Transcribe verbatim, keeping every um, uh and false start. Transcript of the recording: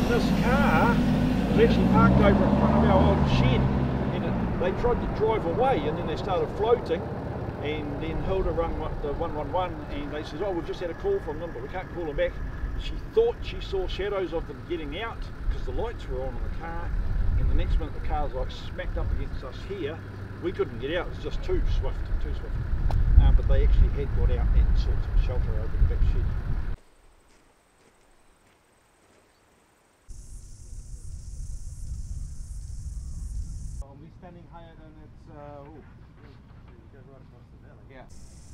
this car was actually parked over in front of our old shed, and it, they tried to drive away, and then they started floating, and then Hilda rang the one one one, and they said, oh, we've just had a call from them, but we can't call them back. She thought she saw shadows of them getting out because the lights were on in the car, and the next minute the car's like smacked up against us here. We couldn't get out, it was just too swift, too swift. Um, but they actually had got out and sought some shelter over the back shed. Are we standing higher than it's, uh, oh, it goes right across the valley. Yeah.